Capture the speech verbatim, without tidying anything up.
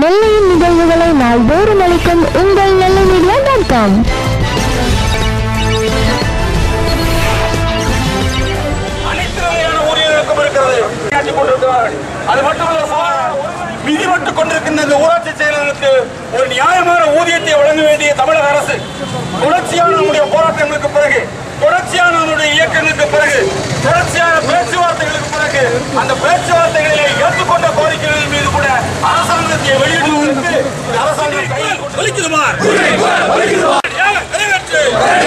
நெல்லையின் நிகழ்வுகளை நாள்தோறும் அளிக்கும் உங்கள் நெல்லை மீடியா டாட் காம். அது மட்டுமல்ல, விதிபட்டுக் கொண்டிருக்கின்ற இந்த ஊராட்சி செயலர்களுக்கு ஒரு நியாயமான ஊதியத்தை வழங்க வேண்டிய தமிழக அரசு தொடர்ச்சியான நம்முடைய போராட்டங்களுக்கு பிறகு, தொடர்ச்சியான நம்முடைய இயக்கங்களுக்கு பிறகு, தொடர்ச்சியான பேச்சுவார்த்தைகளுக்கு பிறகு அந்த பேச்சுவார்த்தைகளை ஏற்றுக்கொண்ட கோரிக்கைகள் மீது கூட அரசாங்கத்தை வெளியிடுவதற்கு அரசாங்கம் கையில் நிறைவேற்று